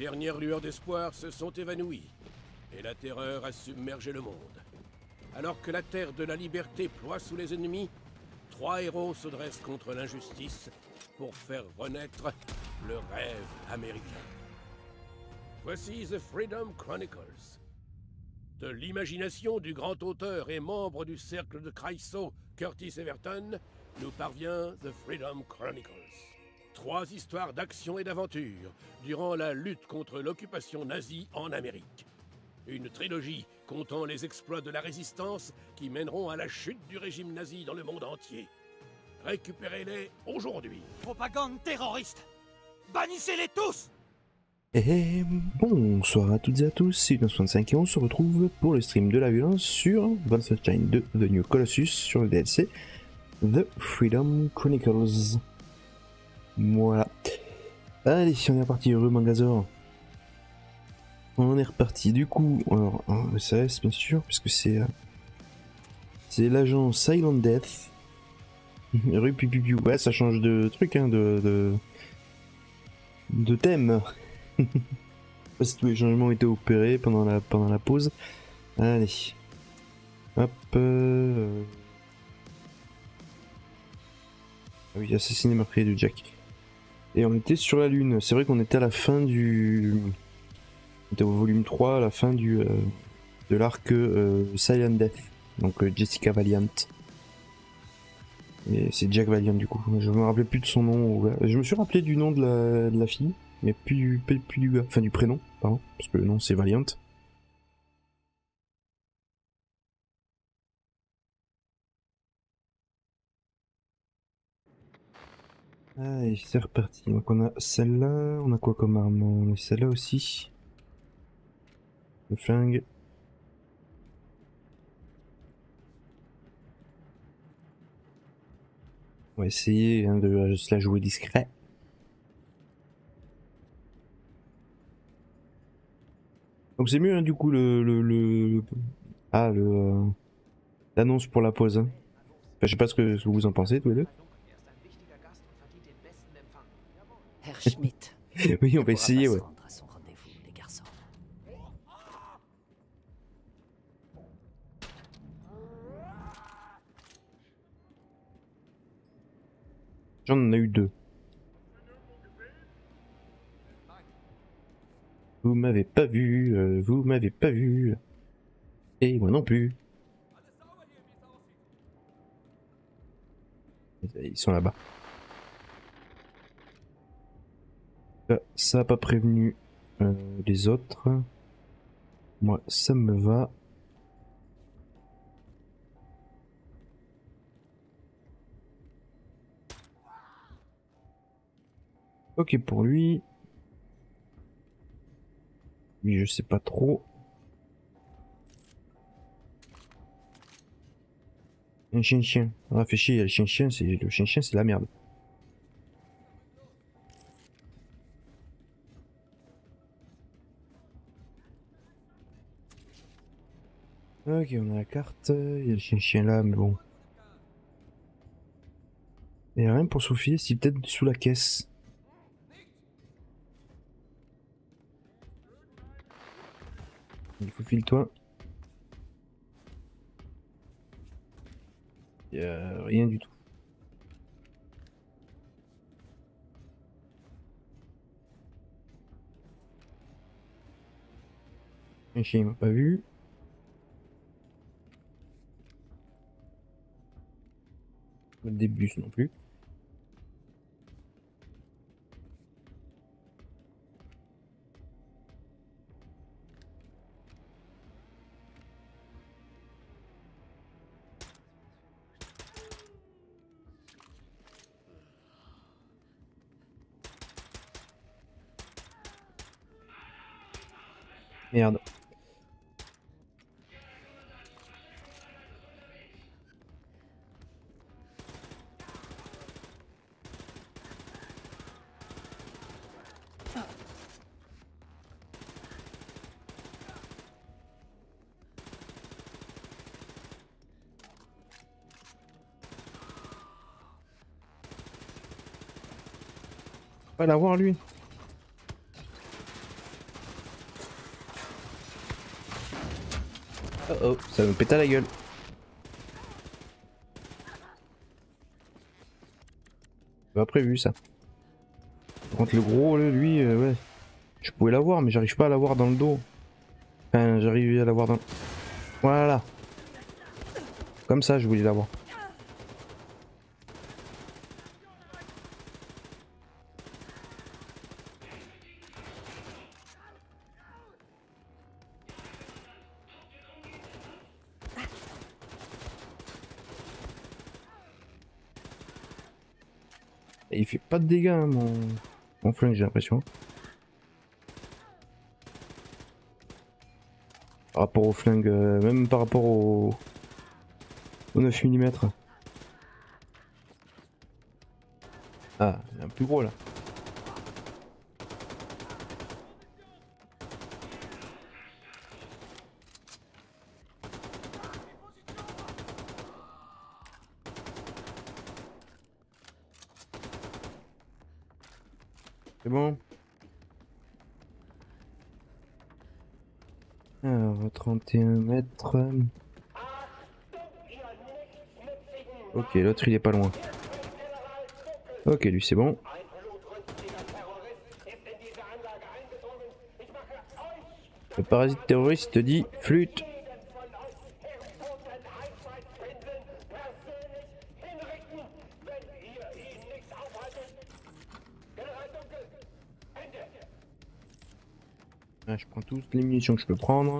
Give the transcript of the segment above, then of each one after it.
dernières lueurs d'espoir se sont évanouies, et la terreur a submergé le monde. Alors que la terre de la liberté ploie sous les ennemis, 3 héros se dressent contre l'injustice pour faire renaître le rêve américain. Voici The Freedom Chronicles. De l'imagination du grand auteur et membre du cercle de Creusot, Curtis Everton, nous parvient The Freedom Chronicles. 3 histoires d'action et d'aventure durant la lutte contre l'occupation nazie en Amérique. Une trilogie comptant les exploits de la résistance qui mèneront à la chute du régime nazi dans le monde entier. Récupérez-les aujourd'hui. Propagande terroriste! Bannissez-les tous! Et bonsoir à toutes et à tous, c'est Uno65 et on se retrouve pour le stream de la violence sur Wolfenstein 2 The New Colossus sur le DLC The Freedom Chronicles. Voilà. Allez, on est reparti, heureux Mangazor. On est reparti du coup, alors en SAS bien sûr, puisque c'est l'agent Silent Death. Rupipipiu, ouais ça change de truc hein, de thème. Je sais pas si tous les changements ont été opérés pendant la pause. Allez. Hop. Ah oui, assassiné meurtrier de Jack. Et on était sur la lune. C'est vrai qu'on était à la fin du... On était au volume 3, à la fin de l'arc Silent Death. Donc Jessica Valiant. Et c'est Jack Valiant du coup. Je me rappelais plus de son nom. Je me suis rappelé du nom de la fille. Mais plus du gars, enfin du prénom, pardon, parce que le nom c'est Valiant. Allez, c'est reparti. Donc on a celle-là, on a quoi comme arme? On a celle-là aussi. Le flingue. On va essayer hein, de se la jouer discret. Donc c'est mieux hein, du coup l'annonce pour la pause. Hein. Enfin, je sais pas ce que vous en pensez tous les deux. Herr Schmidt. Oui, on va essayer, ouais. À son rendez-vous, les garçons. J'en ai eu 2. Vous m'avez pas vu, vous m'avez pas vu. Et moi non plus. Ils sont là-bas. Ça a pas prévenu les autres. Moi, ça me va. Ok pour lui. Lui, je sais pas trop. Un chien-chien. Ah, fait chier, le chien-chien, c'est la merde. Ok, on a la carte. Il y a le chien-chien là, mais bon. Il y a rien pour Sophie, c'est peut-être sous la caisse. Il faut file-toi. Il y a rien du tout. Un chien il m'a pas vu. Des bus non plus. Merde. Pas l'avoir lui. Oh oh, ça me pète à la gueule. Pas prévu ça. Par contre le gros lui, ouais. Je pouvais l'avoir mais j'arrive pas à l'avoir dans le dos. Enfin j'arrive à l'avoir dans... Voilà. Comme ça je voulais l'avoir. Et il fait pas de dégâts hein, mon flingue j'ai l'impression. Par rapport au flingue, même par rapport au 9 mm. Ah, il y a un plus gros là. C'est bon. Alors, 31 mètres. Ok, l'autre il est pas loin. Ok, lui c'est bon. Le parasite terroriste te dit flûte. Ah, je prends toutes les munitions que je peux prendre.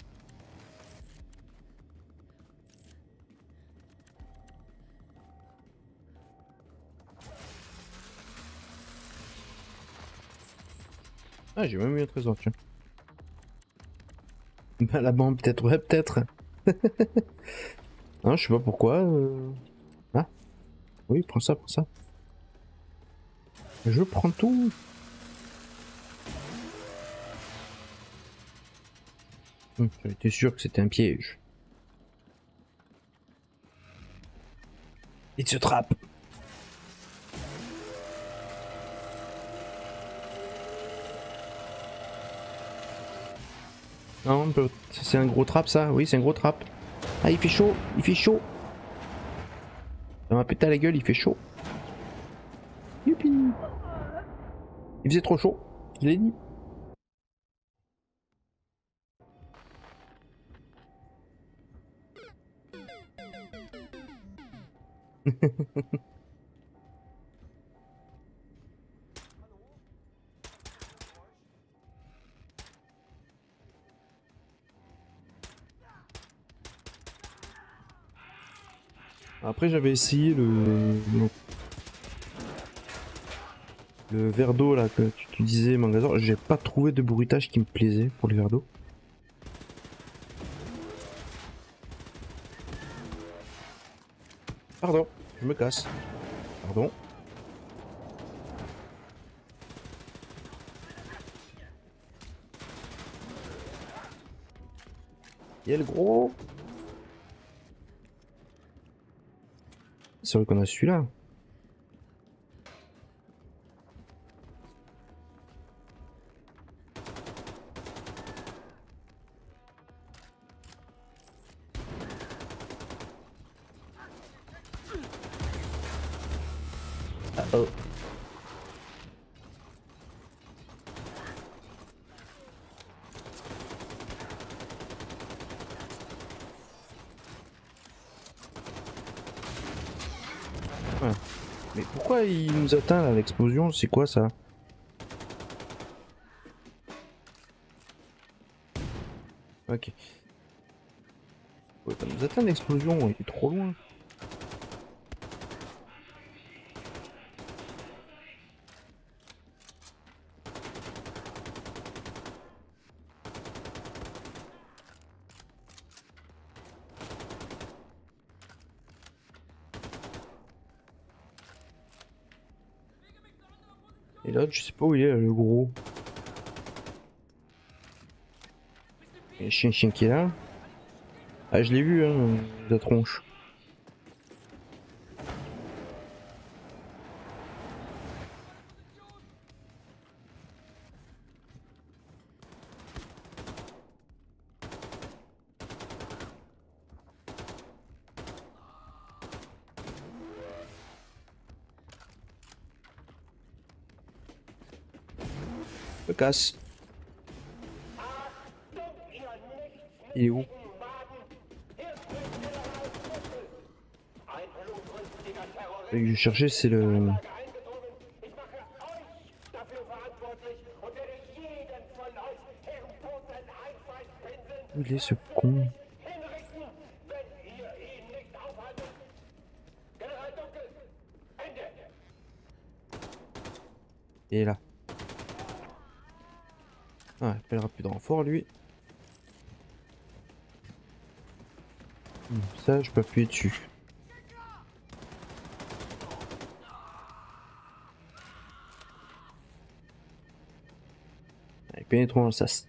Ah, j'ai même eu un trésor, tiens. Bah, la bombe, peut-être, ouais, peut-être. Non, je sais pas pourquoi. Ah, oui, prends ça, prends ça. Je prends tout. J'étais sûr que c'était un piège. Il se trappe. Non, c'est un gros trap ça. Oui, c'est un gros trap. Ah, il fait chaud, il fait chaud. Ça m'a pété à la gueule, il fait chaud. Youpi. Il faisait trop chaud, je l'ai dit. Après j'avais essayé le verre d'eau là que tu disais Mangazor, j'ai pas trouvé de bruitage qui me plaisait pour les verres d'eau. Pardon, je me casse. Pardon. Y'a le gros. C'est vrai qu'on a celui-là. Ah oh. Ouais. Mais pourquoi il nous atteint là l'explosion? C'est quoi ça? Ok. Ouais, ça nous atteint l'explosion, il est trop loin. Et l'autre, je sais pas où il est, là, le gros. Il y a chien qui est là. Ah, je l'ai vu, hein, la tronche. Me casse. Il est où? Ce que je cherchais, c'est le... Où il est ce con? Il est là. Ah, il appellera plus de renfort lui. Ça, je peux appuyer dessus. Allez, pénétrons dans le sas.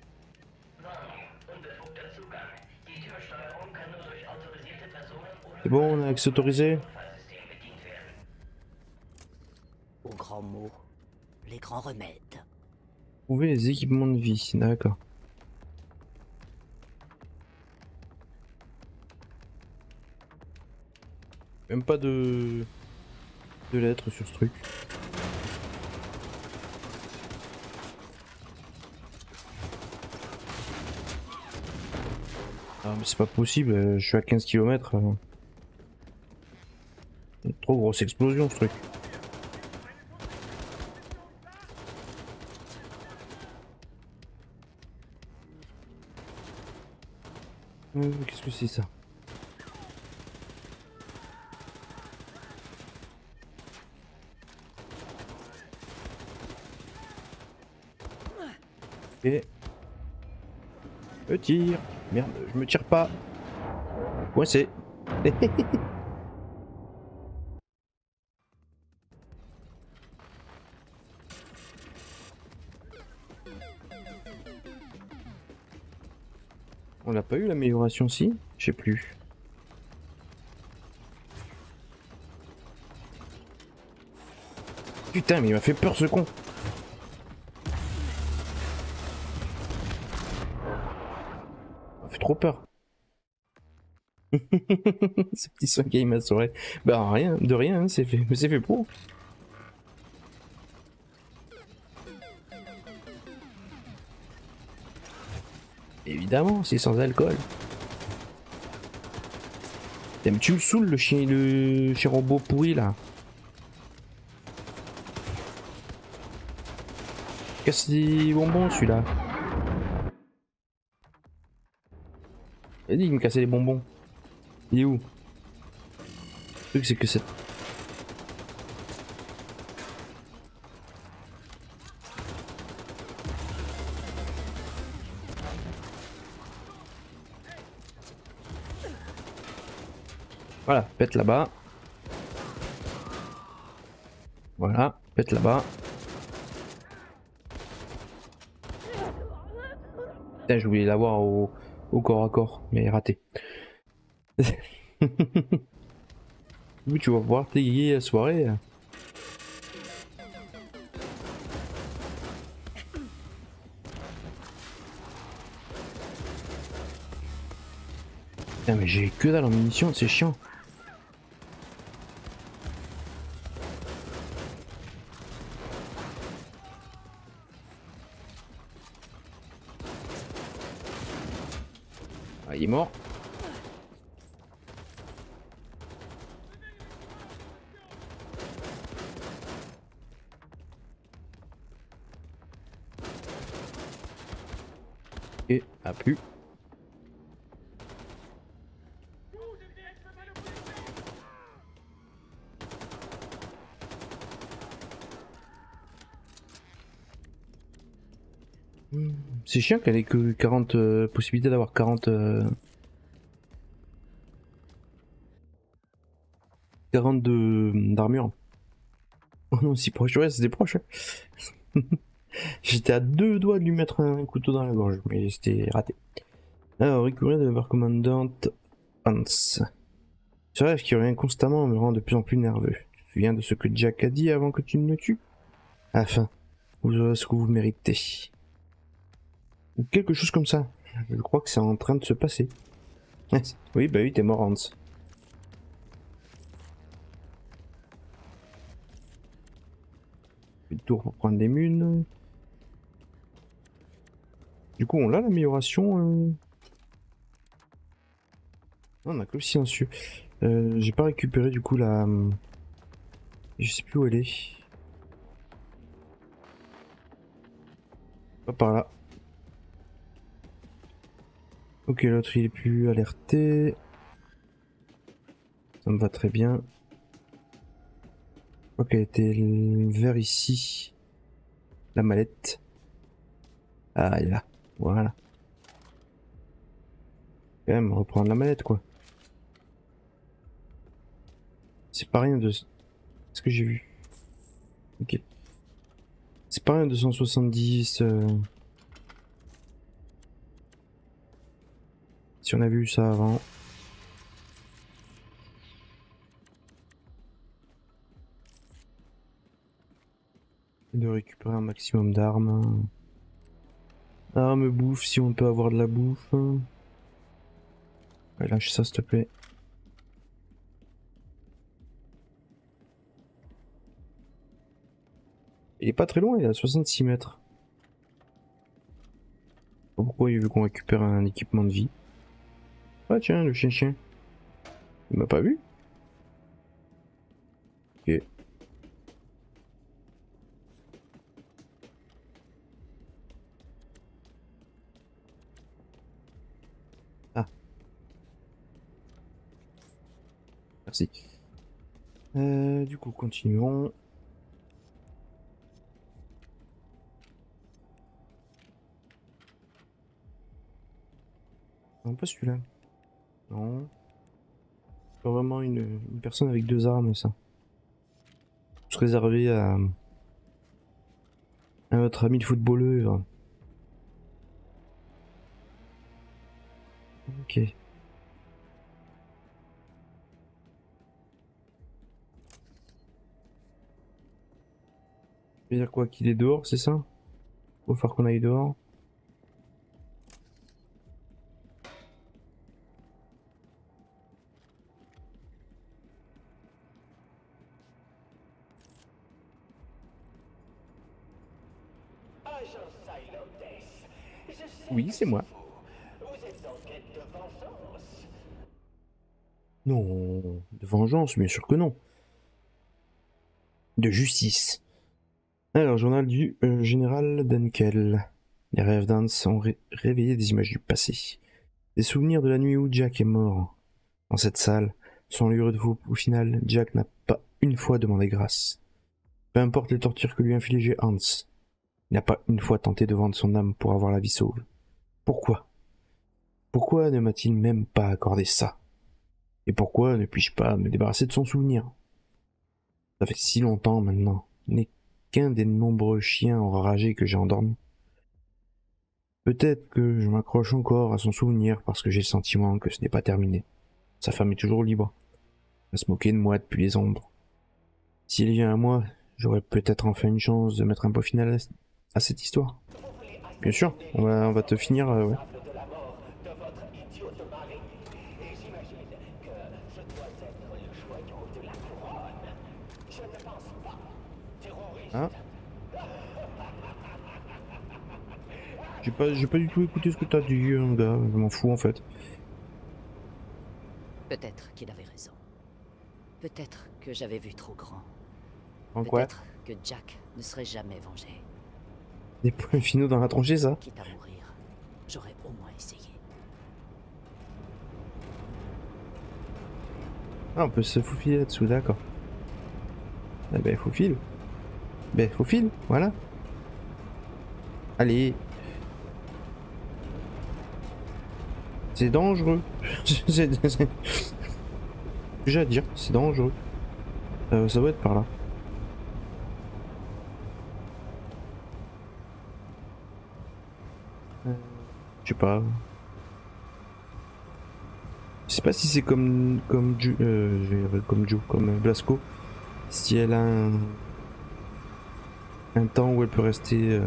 C'est bon, on a accès autorisé. Aux grands mots, les grands remèdes. Trouver les équipements de vie, d'accord. Même pas de lettres sur ce truc. Ah mais c'est pas possible, je suis à 15 km. Trop grosse explosion ce truc. Qu'est-ce que c'est ça? Ok. Je tire. Merde, je me tire pas. Coincé. On n'a pas eu l'amélioration si? Je sais plus. Putain mais il m'a fait peur ce con. Il m'a fait trop peur. Ce petit soin qui m'a sauré. Bah rien, de rien, hein, c'est fait pour. Évidemment, c'est sans alcool. Putain, mais tu me saoules le chien robot pourri là. Casse des bonbons celui-là. Il dit qu'il me cassait les bonbons. Il est où? Le truc c'est que cette... Voilà, pète là-bas. Voilà, pète là-bas. Putain, je voulais l'avoir au corps à corps, mais raté. Oui, tu vas pouvoir t'égayer la soirée. Putain, mais j'ai que dalle en munitions, c'est chiant. Ah, il est mort. Et a plus. C'est chiant qu'elle ait que 40 possibilités d'avoir 40 d'armure. Oh non, si proche, ouais, c'était proche. J'étais à 2 doigts de lui mettre un couteau dans la gorge, mais c'était raté. Alors, récupérer de leur commandante Hans. Ce rêve qui revient constamment me rend de plus en plus nerveux. Tu te souviens de ce que Jack a dit avant que tu ne le tues? Enfin, vous aurez ce que vous méritez. Ou quelque chose comme ça. Je crois que c'est en train de se passer. Oui, bah oui, t'es mort, Hans. Une tour pour prendre des munes. Du coup, on a l'amélioration. Non, on a que le silencieux. J'ai pas récupéré du coup la. Je sais plus où elle est. Pas par là. Ok, l'autre il est plus alerté. Ça me va très bien. Ok, elle était vers ici. La mallette. Ah, elle est là. Voilà. Quand même, reprendre la mallette quoi. C'est pas rien de ce que j'ai vu. Ok. C'est pas rien de 170. Si on a vu ça avant. Et de récupérer un maximum d'armes. Armes, bouffe, si on peut avoir de la bouffe. Ouais, lâche ça s'il te plaît. Il est pas très loin, il est à 66 mètres. Pourquoi il veut qu'on récupère un équipement de vie? Ah tiens, le chien-chien. Il m'a pas vu? Ok. Ah, merci. Du coup, continuons. Non, pas celui-là. Non. Pas vraiment une personne avec deux armes, ça. Se réservé à notre ami le footballeur. Ok. Ça veut dire quoi? Qu'il est dehors, c'est ça? Faut faire qu'on aille dehors. Agent Silotes, je sais Oui, que c'est moi. vous. Vous êtes en quête de vengeance. Non, de vengeance, bien sûr que non. De justice. Alors, journal du général Dunkel. Les rêves d'Hans ont réveillé des images du passé. Des souvenirs de la nuit où Jack est mort. Dans cette salle, sans lieu de repos, au final, Jack n'a pas une fois demandé grâce. Peu importe les tortures que lui infligeait Hans, il n'a pas une fois tenté de vendre son âme pour avoir la vie sauve. Pourquoi? Pourquoi ne m'a-t-il même pas accordé ça? Et pourquoi ne puis-je pas me débarrasser de son souvenir? Ça fait si longtemps maintenant. Il n'est qu'un des nombreux chiens enragés que j'ai endormis. Peut-être que je m'accroche encore à son souvenir parce que j'ai le sentiment que ce n'est pas terminé. Sa femme est toujours libre. À se moquer de moi depuis les ombres. S'il vient à moi, j'aurai peut-être enfin une chance de mettre un point final à cette histoire. Bien sûr, on va te finir, ouais. De la mort de votre idiote mari. Et j'imagine que je dois être le joyau de la couronne. Je ne pense pas, terroriste. Ah. J'ai pas du tout écouté ce que t'as dit, gars, je m'en fous en fait. Peut-être qu'il avait raison. Peut-être que j'avais vu trop grand. En quoi? Peut-être que Jack ne serait jamais vengé. Des points finaux dans la tranchée, ça? Quitte à mourir, j'aurais au moins essayé. Ah, on peut se faufiler là-dessous, d'accord. Eh ben, faufile. Ben, faufile, voilà. Allez. C'est dangereux. J'ai à dire, c'est dangereux. Ça doit être par là. Je sais pas. Je sais pas si c'est comme Blasco. Si elle a un temps où elle peut rester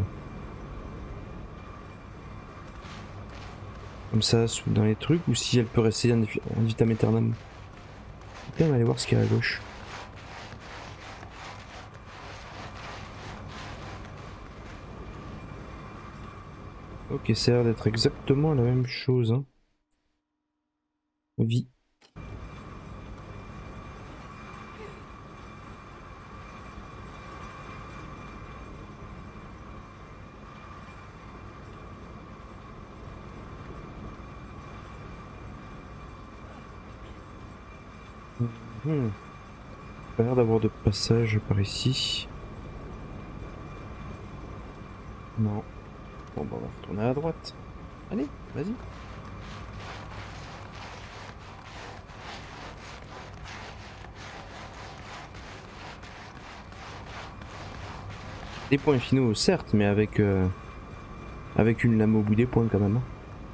comme ça dans les trucs, ou si elle peut rester en vitam aeternam. On va aller voir ce qu'il y a à gauche. Ok, ça a l'air d'être exactement la même chose. Hein. Vie. Pas l'air d'avoir de passage par ici. Non. Bon bah on va retourner à droite. Allez, vas-y. Des points finaux certes, mais avec une lame au bout des points quand même. Hein.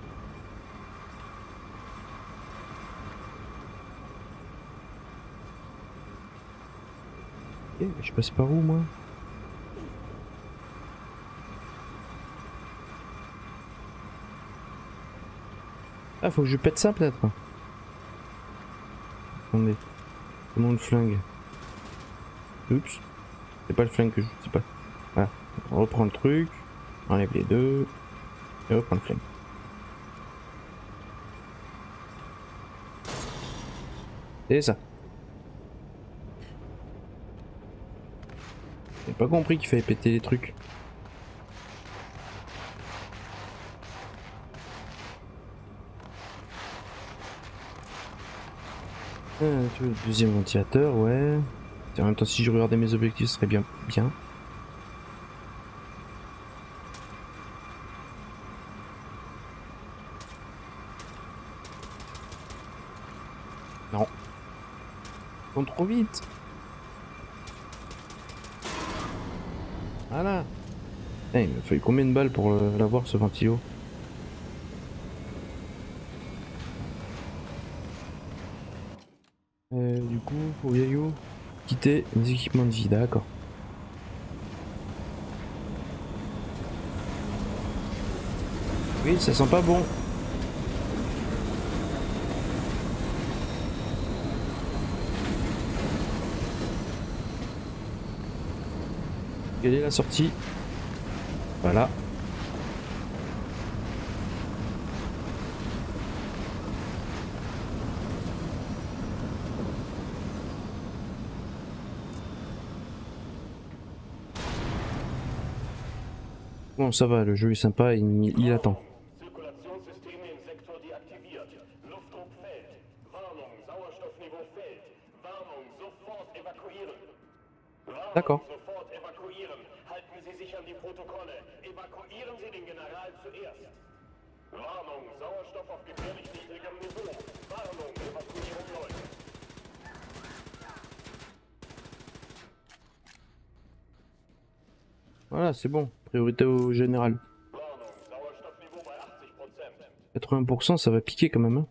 Ok, je passe par où moi? Ah, faut que je pète ça peut-être. Attendez. Comment le flingue? Oups. C'est pas le flingue que je sais pas. Voilà. On reprend le truc. Enlève les deux. Et reprend le flingue. C'est ça. J'ai pas compris qu'il fallait péter les trucs. Tu veux le deuxième ventilateur, ouais. En même temps, si je regardais mes objectifs, ce serait bien. Non. Ils vont trop vite. Voilà. Eh, il m'a fallu combien de balles pour l'avoir ce ventilo? Du coup, pour Yayo, quitter les équipements de vie, d'accord. Oui, ça sent pas bon. Quelle est la sortie? Voilà. Bon, ça va, le jeu est sympa, il attend. Zirkulationssysteme im Sektor deaktiviert. Luftdruck fällt. Warnung, Sauerstoffniveau fällt. Warnung, sofort evakuieren. D'accord. Warnung, sofort evakuieren. Halten Sie sich an die Protokolle. Evakuieren Sie den General zuerst. Warnung, Sauerstoff auf gefährlich niedrigem Niveau. Warnung, Evakuierung läuft. Voilà, c'est bon. Priorité au général. 80%, ça va piquer quand même. Hein.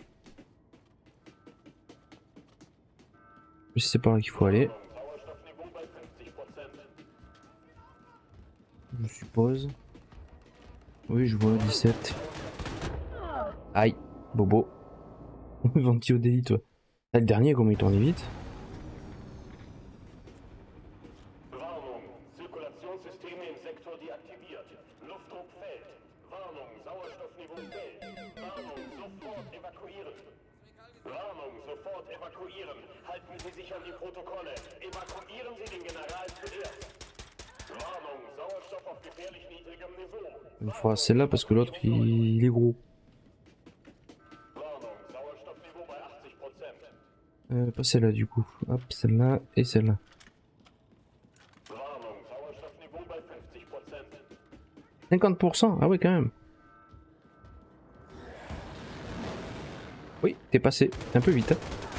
Mais c'est par là qu'il faut aller. Je suppose. Oui, je vois 17. Aïe, bobo. Ventilo d'élite, toi. Ah, le dernier, comment il tournait vite. Warnung, Zirkulationssysteme im Sektor deaktiviert. Luftdruck fällt. Warnung, Sauerstoffniveau fällt. Warnung, sofort evakuieren. Warnung, sofort evakuieren. Halten Sie sich an die Protokolle. Evakuieren Sie den General zuerst. Warnung, Sauerstoff auf gefährlich niedrigem Niveau. Il faudra celle-là parce que l'autre il est gros. Warnung, Sauerstoffniveau bei 80%. Pas celle-là du coup. Hop, celle-là et celle-là. Warnung, Sauerstoffniveau bei 50%. 50%? Ah oui, quand même. Oui, t'es passé un peu vite. Hein.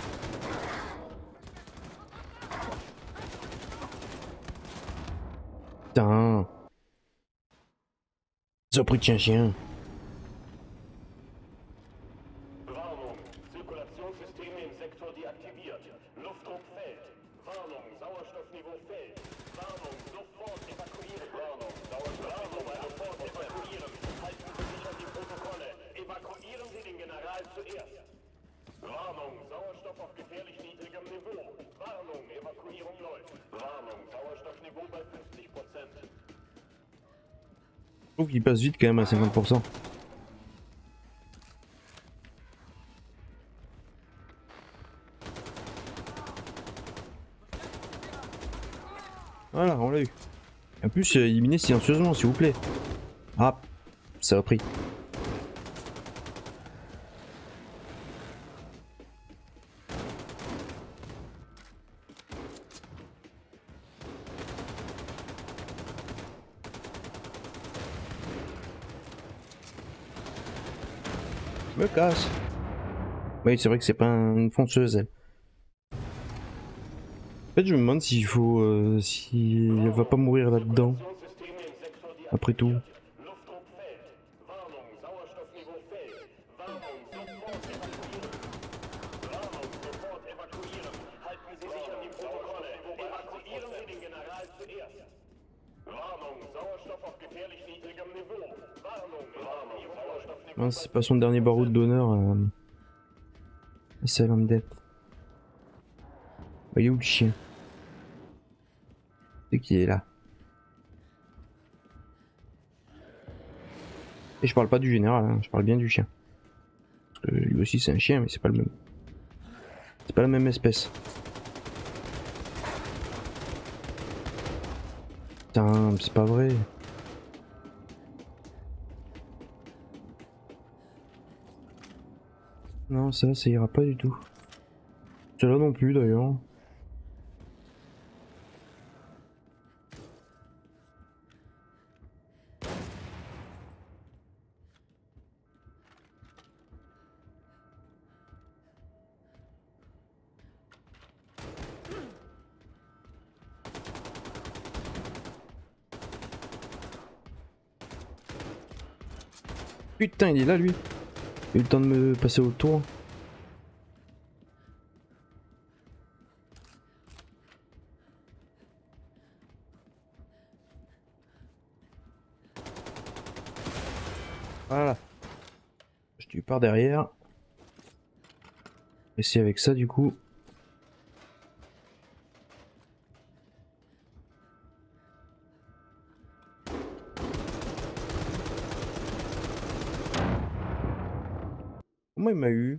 Putain. Ils ont pris de chien. Warnung, Zirkulationssysteme im Sektor deaktiviert. Luftdruck fällt. Warnung, Sauerstoffniveau fällt. Warnung, sofort evakuieren. Warnung, Sauerstoffniveau sofort evakuieren. Halten Sie sich an die Protokolle. Evakuieren Sie den General zuerst. Warnung, Sauerstoff auf gefährlich niedrigem Niveau. Warnung, Evakuierung läuft. Warnung, Sauerstoffniveau bei 50%. Je trouve qu'il passe vite quand même à 50%. Voilà, on l'a eu. En plus, éliminez silencieusement, s'il vous plaît. Ah, ça a pris. Je me casse. Oui, c'est vrai que c'est pas une fonceuse, elle. En fait, je me demande s'il faut... si elle va pas mourir là-dedans. Zirkulationssysteme im Sektor Après tout. deaktiviert. Luftdruck fällt. Warnung, Sauerstoffniveau fällt. Warnung, sofort evakuieren. Warnung, sofort evakuieren. Halten Sie sich an die Protokolle. Evakuieren Sie den General zuerst. Warnung, Sauerstoff auf gefährlich niedrigem Niveau. Warnung, Sauerstoffniveau. Non, c'est pas son dernier barreau d'honneur. Silent Death. Il est où le chien? C'est qui est là? Et je parle pas du général, hein, je parle bien du chien. Parce que lui aussi c'est un chien, mais c'est pas le même. C'est pas la même espèce. Putain, c'est pas vrai. Non, ça ira pas du tout. Cela non plus d'ailleurs. Putain, il est là lui. Il a eu le temps de me passer autour. Voilà. Je tue par derrière. Et c'est avec ça du coup. Comment il m'a eu?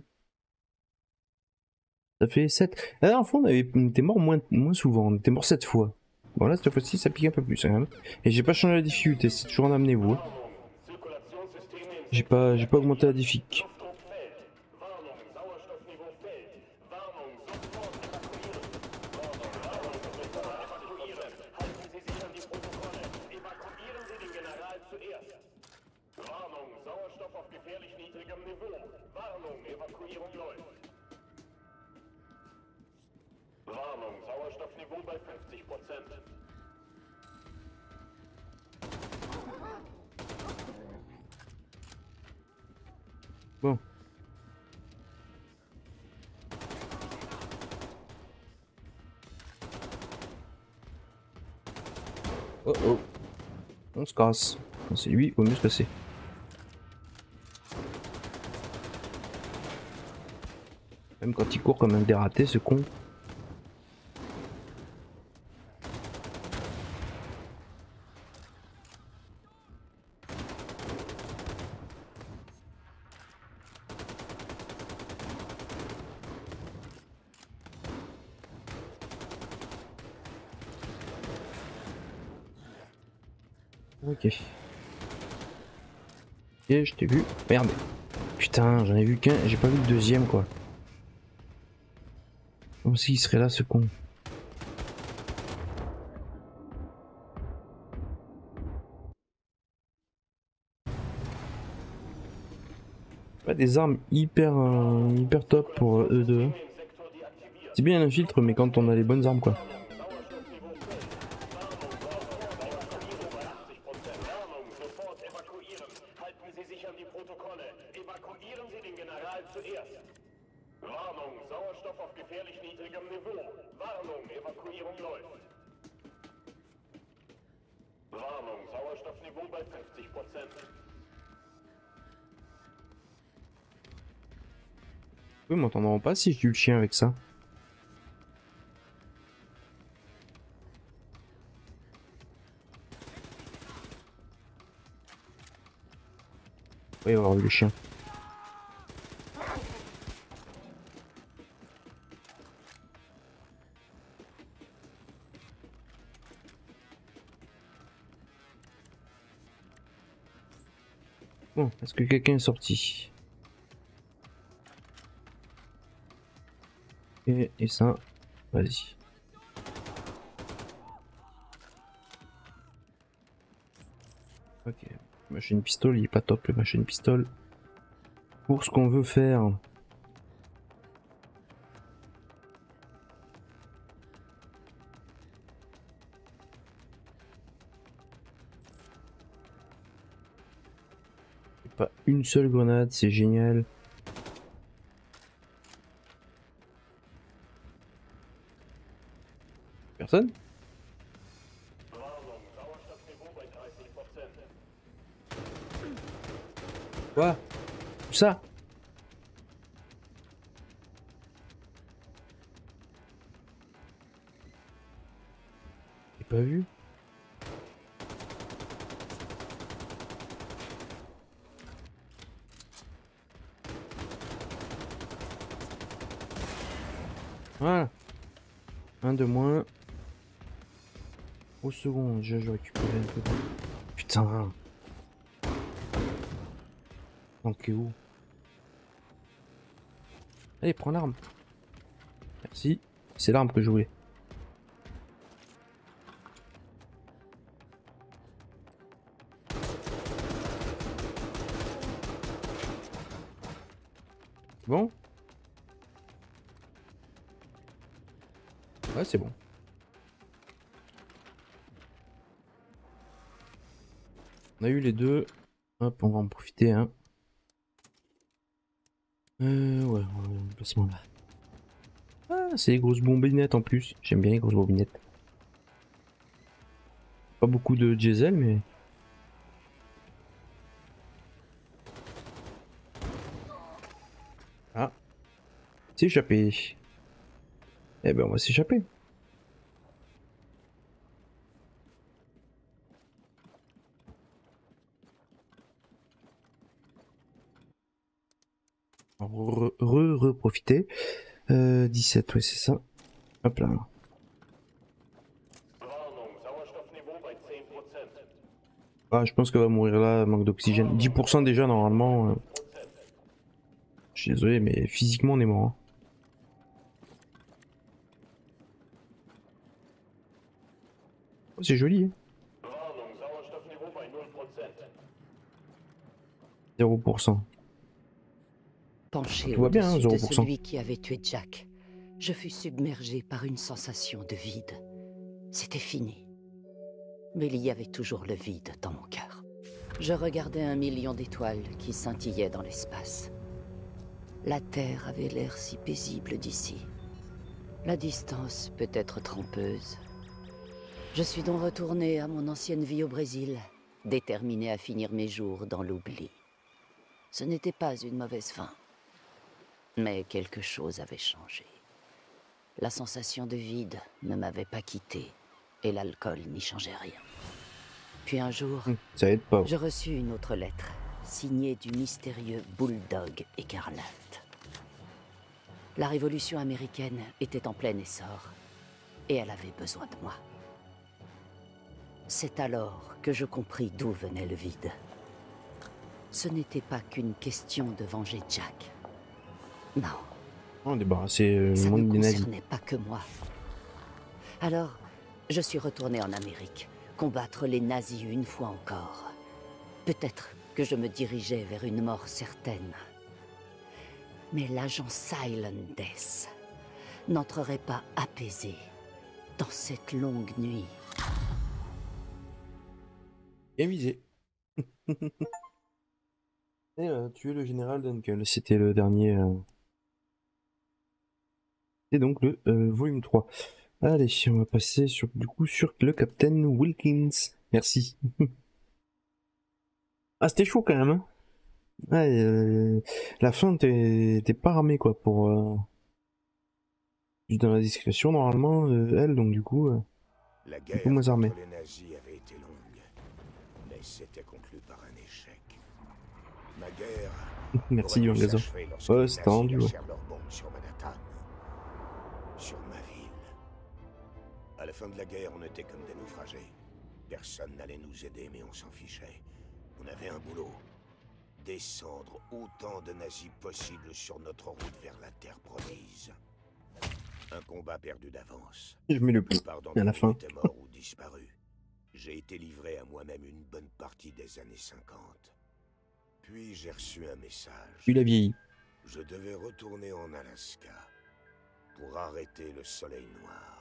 Ça fait 7. La dernière fois on était mort moins souvent. On était mort 7 fois. Bon là cette fois-ci ça pique un peu plus quand même. Et j'ai pas changé la difficulté, c'est toujours en amenez-vous. Warnung, Zirkulationssysteme im J'ai Sektor pas augmenté la difficulté. Luftdruck fällt. Warnung, Sauerstoffniveau fällt. Warnung, sofort evakuieren. Warnung, sofort evakuieren. Halten Sie sich an die Protokolle. Evakuieren Sie den General zuerst. Warnung, Sauerstoff auf gefährlich niedrigem Niveau. Warnung, Evakuierung läuft. Warnung, Sauerstoffniveau bei 50%. Bon. Oh oh. On se casse. C'est lui, vaut mieux se casser. Même quand il court comme un dératé, ce con. Ok. Et je t'ai vu. Merde. Putain, j'en ai vu qu'un, j'ai pas vu le deuxième quoi. Comme s'il serait là ce con. Pas des armes hyper top pour eux deux. C'est bien un filtre mais quand on a les bonnes armes quoi. Warnung, sofort evakuieren. Halten Sie sich an die Protokolle. Evakuieren Sie den General zuerst. Warnung, Sauerstoff auf gefährlich niedrigem Niveau. Warnung, Evakuierung läuft. Warnung, Sauerstoffniveau bei 50%. Eux m'entendront pas si je tue le chien avec ça. Oui, avoir vu le chien. Bon, est-ce que quelqu'un est sorti? Et ça, vas-y. Ok, machine pistol, il est pas top le machine pistol. Pour ce qu'on veut faire. Pas une seule grenade, c'est génial. Personne? Quoi? Où ça? J'ai pas vu. Voilà. Un de moins. Au second, déjà je récupère un peu. Putain. Manqué où? Allez, prends l'arme. Merci. C'est l'arme que je voulais. Bon? Ouais, c'est bon. On a eu les deux. Hop, on va en profiter, hein. Ouais, placement là. Ah, c'est les grosses bombinettes en plus. J'aime bien les grosses bombinettes. Pas beaucoup de diesel, mais... Ah. S'échapper. Eh ben, on va s'échapper. Profiter. 17, ouais, c'est ça. Hop là. Ah, je pense qu'elle va mourir là, manque d'oxygène. 10% déjà, normalement. Je suis désolé, mais physiquement, on est mort. Hein. Oh, c'est joli. Hein. 0%. Penché Tout va bien, hein, au-dessus de 0%. celui qui avait tué Jack, je fus submergé par une sensation de vide. C'était fini. Mais il y avait toujours le vide dans mon cœur. Je regardais 1 million d'étoiles qui scintillaient dans l'espace. La Terre avait l'air si paisible d'ici. La distance peut être trompeuse. Je suis donc retourné à mon ancienne vie au Brésil, déterminé à finir mes jours dans l'oubli. Ce n'était pas une mauvaise fin. Mais quelque chose avait changé. La sensation de vide ne m'avait pas quitté, et l'alcool n'y changeait rien. Puis un jour, Ça aide pas. je reçus une autre lettre, signée du mystérieux Bulldog écarlate. La révolution américaine était en plein essor, et elle avait besoin de moi. C'est alors que je compris d'où venait le vide. Ce n'était pas qu'une question de venger Jack. Non. On débarrasser le Ça monde ne des nazis. concernait pas que moi. Alors, je suis retourné en Amérique, combattre les nazis une fois encore. Peut-être que je me dirigeais vers une mort certaine. Mais l'agent Silent Death n'entrerait pas apaisé dans cette longue nuit. Bien visé. Et tuer le général Dunkel, c'était le dernier. C'est donc le volume 3. Allez, on va passer sur, du coup sur le Captain Wilkins. Merci. Ah, c'était chaud quand même. Hein. Ouais, la fin, t'es pas armé quoi pour. Juste dans la discrétion, normalement, elle, donc du coup. La Un guerre peu moins armé. contre les nazis avait été longue, mais s'était conclue par un échec. Naguère, Merci, aurait dû Gaza. s'achever lorsque Ouais, les c'est nazis tendu, ouais. lâchèrent leur bombe sur Manhattan. Sur ma ville. À la fin de la guerre, on était comme des naufragés. Personne n'allait nous aider, mais on s'en fichait. On avait un boulot. Descendre autant de nazis possible sur notre route vers la terre promise. Un combat perdu d'avance. Je mets le La plus plupart d'entre à la nous fin. étaient morts ou disparus. J'ai été livré à moi-même une bonne partie des années 50. Puis j'ai reçu un message. Il a vieilli. Je devais retourner en Alaska pour arrêter le soleil noir.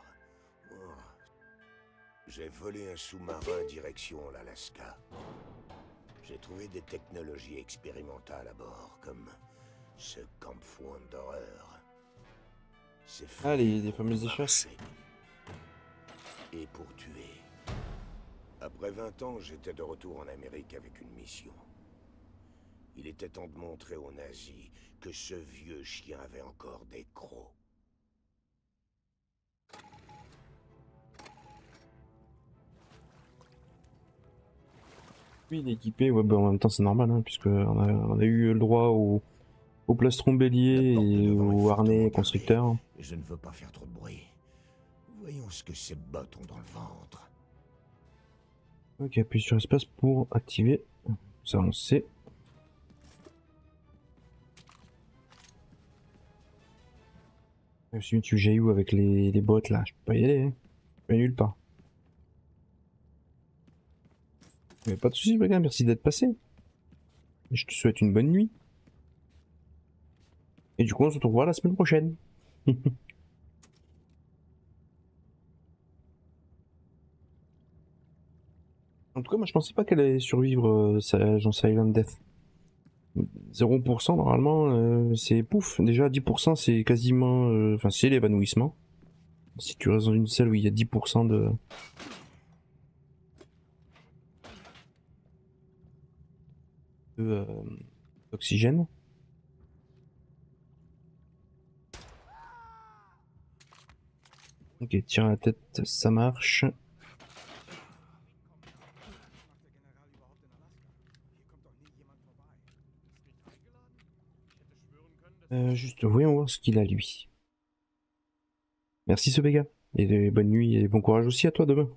Oh. J'ai volé un sous-marin direction l'Alaska. J'ai trouvé des technologies expérimentales à bord, comme ce Kampfwand d'horreur. C'est fait Ah, les pour fameuses échasses. marcher et pour tuer. Après 20 ans, j'étais de retour en Amérique avec une mission. Il était temps de montrer aux nazis que ce vieux chien avait encore des crocs. Oui, il est équipé, ouais, bah, en même temps c'est normal, hein, puisque on a eu le droit au plastron bélier La porte de et devant est au fortement harnais gardée, constructeur. et je ne veux pas faire trop de bruit. Voyons ce que ces bottes ont dans le ventre. Ok, appuie sur espace pour activer. Ça on sait. Je me suis mis tu jaillis où avec les bottes là, je peux pas y aller, hein. Je vais nulle part. Mais pas de soucis, les gars, merci d'être passé. Et je te souhaite une bonne nuit. Et du coup, on se retrouvera la semaine prochaine. En tout cas, moi je pensais pas qu'elle allait survivre, Agent Silent Death. 0% normalement, c'est pouf. Déjà 10% c'est quasiment... Enfin, c'est l'évanouissement. Si tu restes dans une salle où il y a 10% de, d'oxygène. Ok, tire à la tête, ça marche. Juste voyons voir ce qu'il a lui. Merci ce Vega. Et bonne nuit et bon courage aussi à toi demain.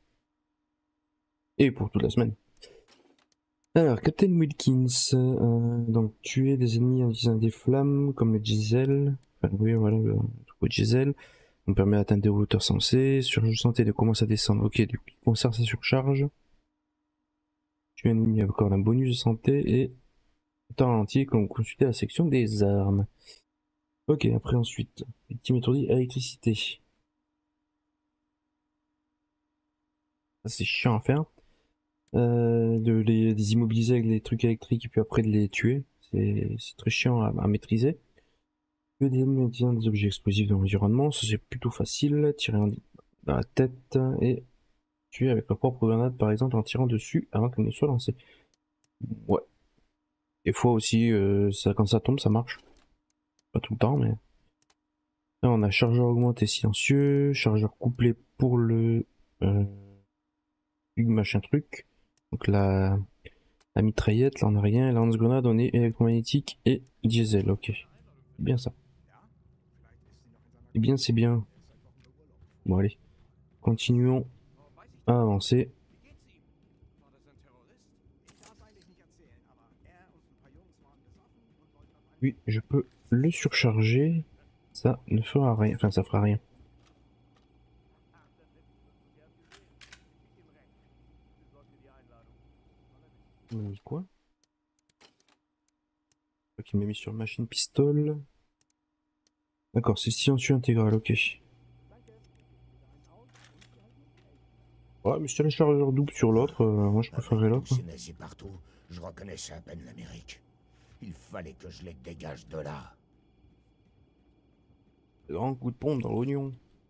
Et pour toute la semaine. Alors, Captain Wilkins, donc tuer des ennemis en utilisant des flammes comme le diesel. Enfin, oui, voilà, le troupeau diesel. On permet d'atteindre des hauteurs sensées. Surcharge santé de commence à descendre. Ok, du coup, il conserve sa surcharge. Tuer un ennemi accorde un bonus de santé et temps entier quand vous consultez la section des armes. Ok, après ensuite, victime étourdie, électricité. Ça c'est chiant à faire. Les immobiliser avec les trucs électriques et puis après de les tuer. C'est très chiant à maîtriser. Que des ennemis utilisant des objets explosifs dans l'environnement, ça c'est plutôt facile. Tirer dans la tête et tuer avec leur propre grenade par exemple en tirant dessus avant qu'elle ne soit lancée. Ouais. Des fois aussi, ça, quand ça tombe ça marche. Pas tout le temps mais... Là on a chargeur augmenté silencieux, chargeur couplé pour le... machin truc. Donc la mitraillette, là on a rien, lance-grenade, on est électromagnétique et diesel, ok. C'est bien ça. C'est bien, c'est bien. Bon allez, continuons à avancer. Oui, je peux le surcharger. Ça ne fera rien, enfin ça fera rien. Il m'a mis quoi? Ok, il m'a mis sur machine pistole. D'accord, c'est silencieux intégral, ok. Ouais, mais si t'as le chargeur double sur l'autre, moi je préférerais l'autre. Ces nazis partout, je reconnaissais à peine l'Amérique. Il fallait que je les dégage de là. Grand coup de pompe dans l'oignon.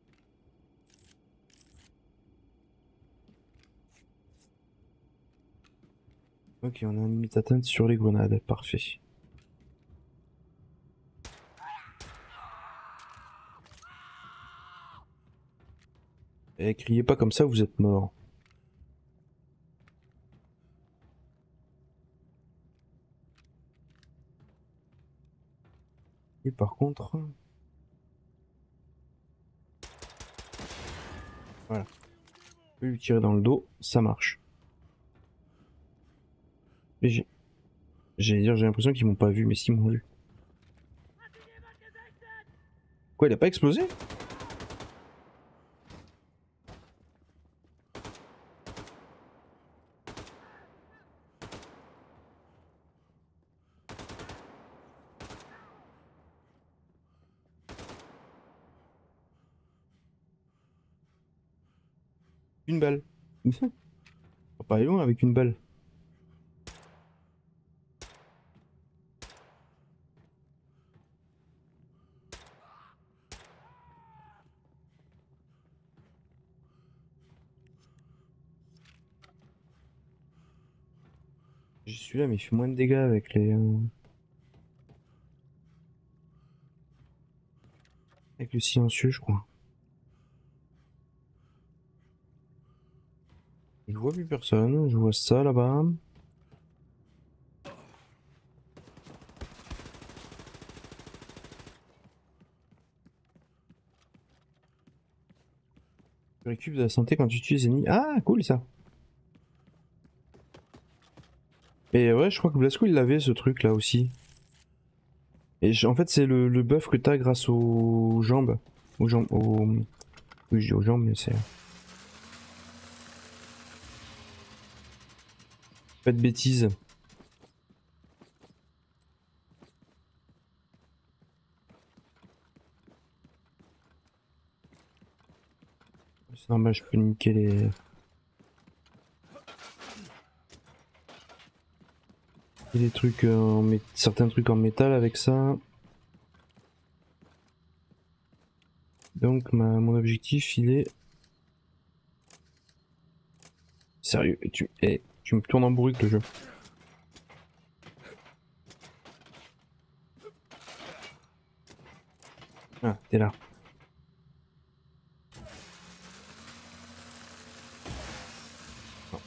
Ok, on a une limite atteinte sur les grenades, parfait. Eh, criez pas comme ça, vous êtes mort. Et par contre... Voilà. Je peux lui tirer dans le dos, ça marche. Et j'allais dire, j'ai l'impression qu'ils m'ont pas vu, mais s'ils m'ont vu. Quoi, il a pas explosé? Une balle. Faut pas aller loin avec une balle. J'y suis là, mais il fait moins de dégâts avec les... avec le silencieux, je crois. Je vois plus personne, je vois ça là-bas. Tu récupères de la santé quand tu tues les ennemis. Ah, cool ça. Et ouais, je crois que Blasco il l'avait ce truc là aussi. Et en fait, c'est le buff que t'as grâce aux jambes. Aux jambes. Oui, je dis aux jambes, mais c'est. Pas de bêtises. C'est normal, je peux niquer les. Et des trucs certains trucs en métal avec ça. Donc mon objectif il est. Sérieux, tu me tournes en bourrique le jeu. Ah, t'es là. Non.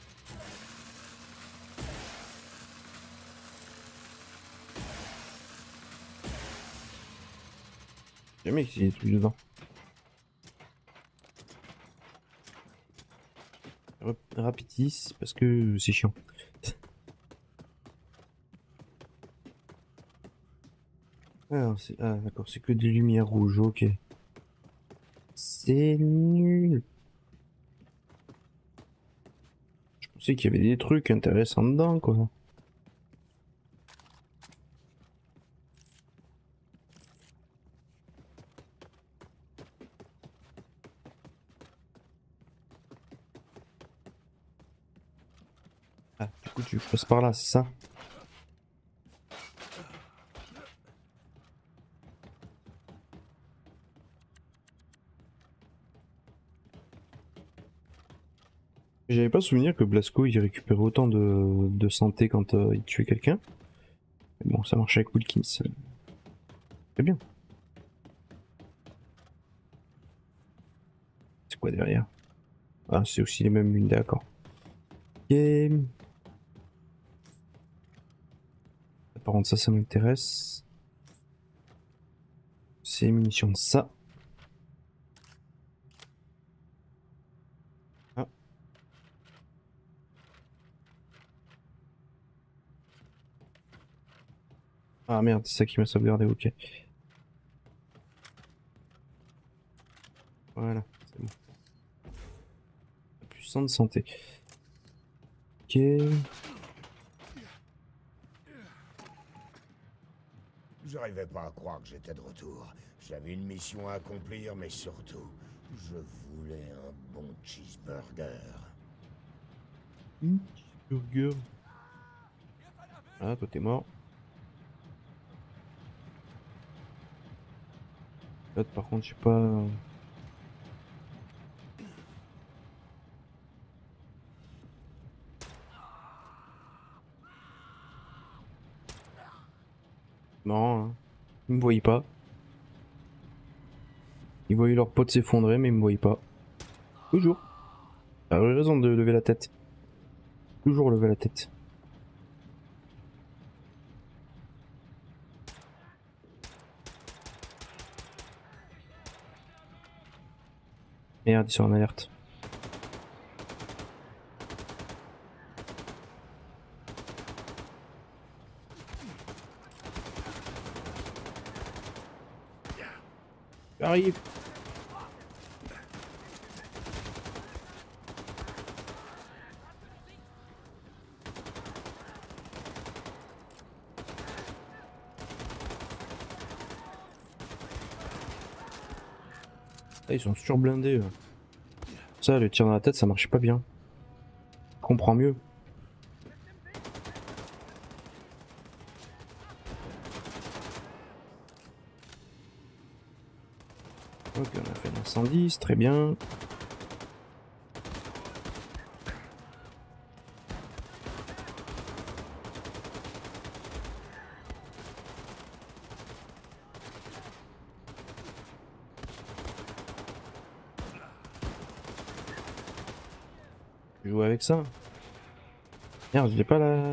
Jamais qu'il y ait des trucs dedans. Rapitis parce que c'est chiant. Alors, ah d'accord, c'est que des lumières rouges, ok. C'est nul. Je pensais qu'il y avait des trucs intéressants dedans, quoi. Ah, du coup, tu passes par là, c'est ça? J'avais pas souvenir que Blasco il récupérait autant de santé quand il tuait quelqu'un. Mais bon, ça marche avec Wilkins. C'est bien. C'est quoi derrière? Ah, c'est aussi les mêmes lunes, d'accord. Ok. Par contre, ça m'intéresse. C'est munitions de ça. Ah. Ah merde, c'est ça qui m'a sauvegardé, ok. Voilà, c'est bon. Plus 100 de santé. Ok. J'arrivais pas à croire que j'étais de retour. J'avais une mission à accomplir, mais surtout, je voulais un bon cheeseburger. Burger. Ah, toi t'es mort. Là, par contre, je sais pas. Non, hein. Ils me voyaient pas. Ils voyaient leurs potes s'effondrer, mais ils me voyaient pas. Toujours. Ah, j'ai raison de lever la tête. Toujours lever la tête. Merde, ils sont en alerte. J'arrive. Ah, ils sont surblindés. Ça, le tir dans la tête, ça marche pas bien. Je comprends mieux. Ok, on a fait l'incendie, c'est très bien. Jouer avec ça. Merde, j'ai pas la...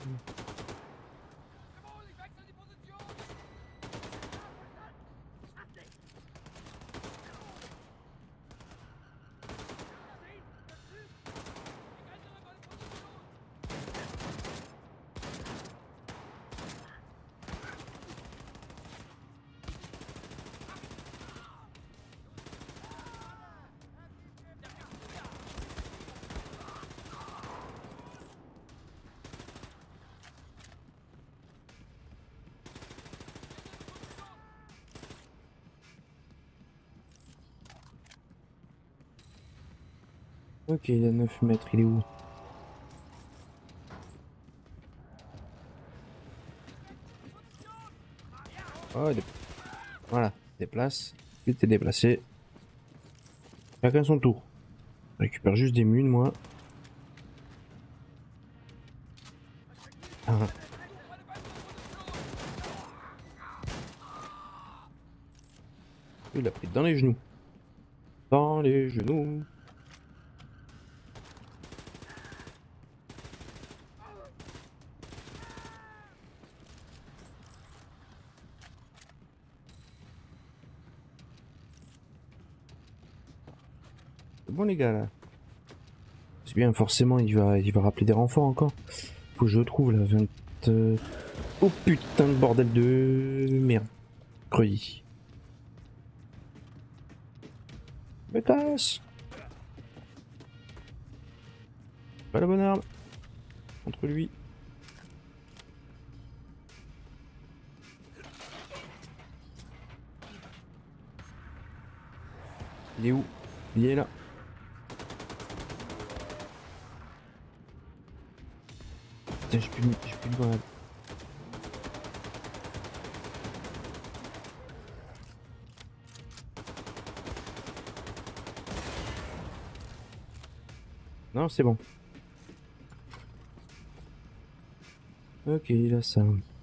Ok, il est à 9 mètres, il est où? Oh, voilà, déplace. Vite, t'es déplacé. Chacun son tour. Je récupère juste des munes, moi. Ah. Il a pris dans les genoux. Dans les genoux. C'est bon les gars là. C'est bien, forcément il va rappeler des renforts encore. Faut que je trouve la 20... Oh putain de bordel de merde. Creuilly. Me casse. Pas la bonne arme. Contre lui. Il est où? Il est là. Putain, j'ai plus de grenade. Non, c'est bon. Ok, il a ça.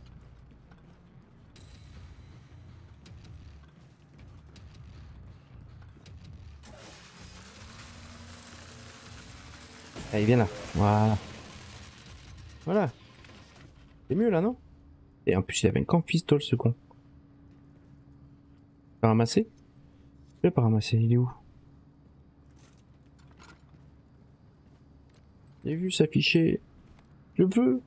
Allez, viens là. Voilà. Voilà. C'est mieux là, non? Et en plus, il avait un camp pistol, ce con. Pas ramassé? Je l'ai pas ramassé, il est où? J'ai vu s'afficher. Je veux.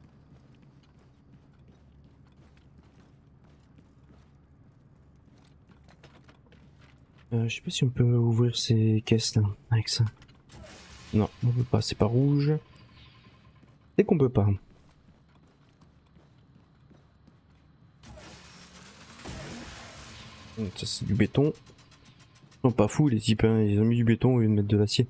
Je sais pas si on peut ouvrir ces caisses là avec ça. Non, on peut pas, c'est pas rouge. C'est qu'on peut pas. Ça c'est du béton. Ils sont pas fous les types, hein. Ils ont mis du béton au lieu de mettre de l'acier.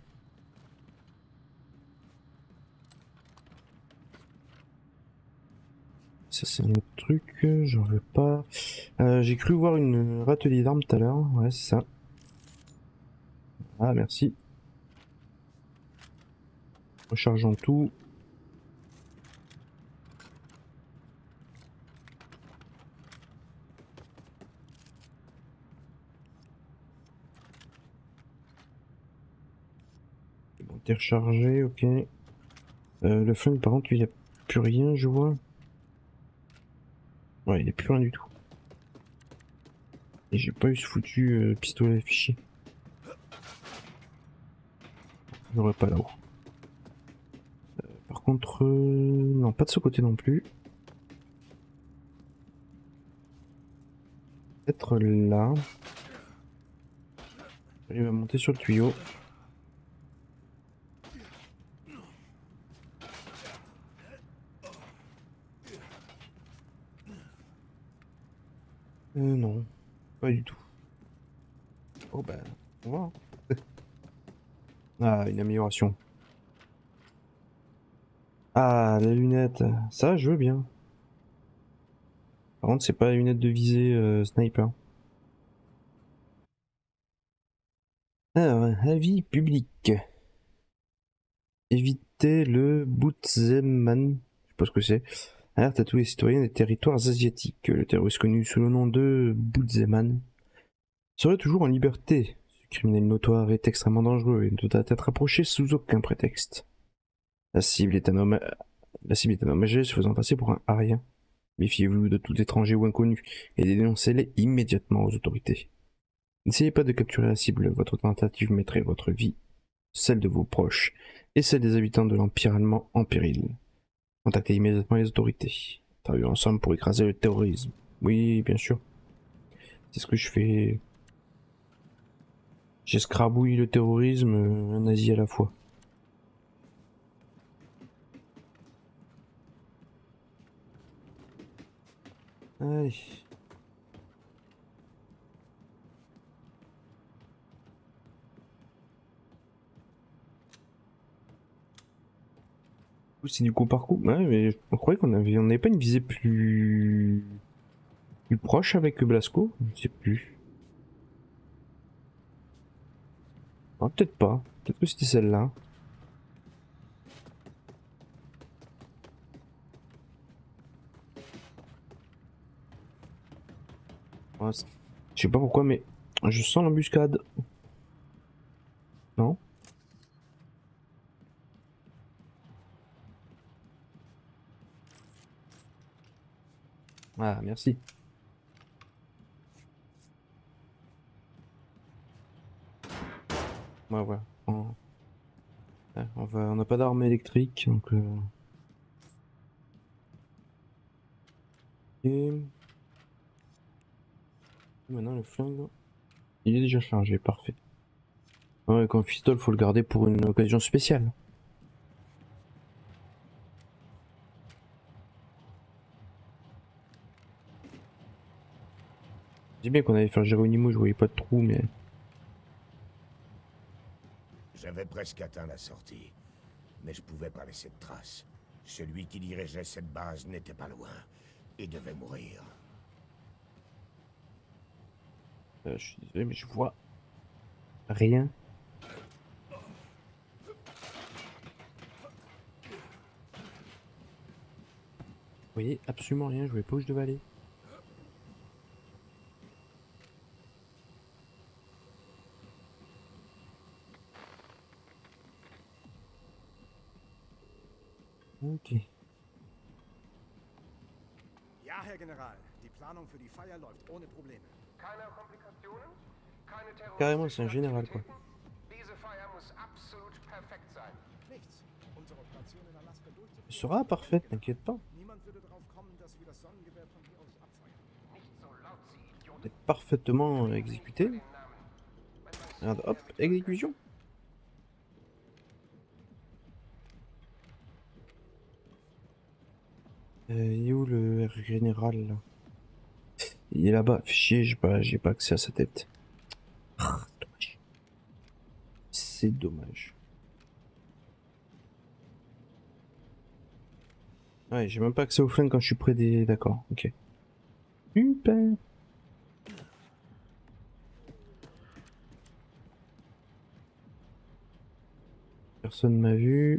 Ça c'est un autre truc, j'en veux pas. J'ai cru voir une râtelier d'armes tout à l'heure, ouais c'est ça. Ah merci. Rechargeons tout. Bon, t'es rechargé, ok. Le flingue par contre il n'y a plus rien je vois. Ouais, il n'y a plus rien du tout. Et j'ai pas eu ce foutu pistolet affiché. On n'aurait pas là-haut. Par contre, non, pas de ce côté non plus. Peut-être là. Il va monter sur le tuyau. Non, pas du tout. Oh bah, on va. Hein. Ah, une amélioration. Ah, la lunette. Ça, je veux bien. Par contre, c'est pas la lunette de visée sniper. Alors, avis public. Éviter le Bootzeman. Je sais pas ce que c'est. Alerte à tous les citoyens des territoires asiatiques. Le terroriste connu sous le nom de Bootzeman serait toujours en liberté. Ce criminel notoire est extrêmement dangereux et ne doit être approché sous aucun prétexte. La cible est un homme âgé se faisant passer pour un arien. Méfiez-vous de tout étranger ou inconnu et dénoncez-les immédiatement aux autorités. N'essayez pas de capturer la cible, votre tentative mettrait votre vie, celle de vos proches et celle des habitants de l'Empire allemand en péril. Contactez immédiatement les autorités. Travaillons ensemble pour écraser le terrorisme. Oui, bien sûr. C'est ce que je fais. J'escrabouille le terrorisme, un nazi à la fois. Allez. C'est du coup par coup. Ouais, mais on croyait on n'avait pas une visée plus proche avec Blasco. Je sais plus. Ah, peut-être pas. Peut-être que c'était celle-là. Ouais, je sais pas pourquoi, mais je sens l'embuscade. Non? Ah, merci. Ouais, voilà. Ouais, on n'a pas d'arme électrique, donc. Et maintenant le flingue, il est déjà chargé, parfait. Ouais, comme pistolet, faut le garder pour une occasion spéciale. C'est bien qu'on allait faire Geronimo, je voyais pas de trou, mais. J'avais presque atteint la sortie, mais je pouvais pas laisser de traces. Celui qui dirigeait cette base n'était pas loin et devait mourir. Je suis désolé, mais je vois rien. Vous voyez absolument rien, je voyais pas où je devais aller. Ok. Ja, Herr General. Die Planung für die Feier läuft ohne Probleme. Keine Komplikationen? Keine Carrément, c'est un terroristischen général, quoi. Aktivitäten? Diese Feier muss absolut perfekt sein. Nichts. Unsere Operation in Alaska durchzuführen. Ce sera parfait, t'inquiète pas. Niemand würde darauf kommen, dass wir das Sonnengewehr von hier aus abfeuern. Nicht so laut, Sie Idioten. C'est parfaitement exécuté. Regarde, hop, exécution. Il est où le général là? Il est là-bas, fais chier, j'ai pas accès à sa tête. Ah, dommage. C'est dommage. Ouais, j'ai même pas accès au flingue quand je suis près des... D'accord, ok. Super. Personne m'a vu.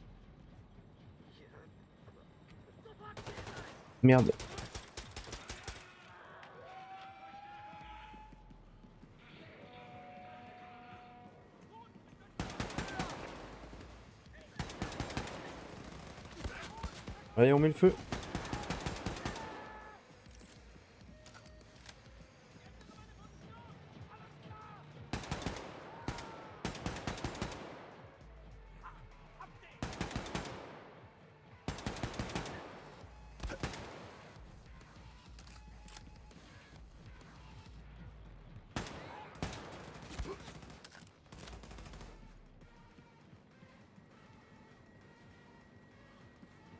Merde. Allez, on met le feu.